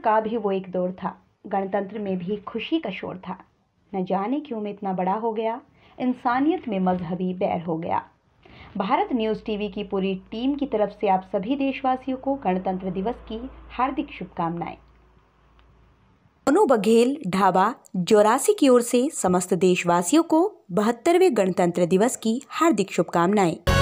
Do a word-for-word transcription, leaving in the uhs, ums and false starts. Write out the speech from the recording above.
का भी वो एक दौर था। गणतंत्र में भी खुशी का शोर था। न जाने क्यों में इतना बड़ा हो गया, इंसानियत में मजहबी बैर हो गया। भारत न्यूज़ टीवी की पूरी टीम की तरफ से आप सभी देशवासियों को गणतंत्र दिवस की हार्दिक शुभकामनाएं। मोनू बघेल ढाबा चौरासी की ओर से समस्त देशवासियों को बहत्तरवें गणतंत्र दिवस की हार्दिक शुभकामनाएं।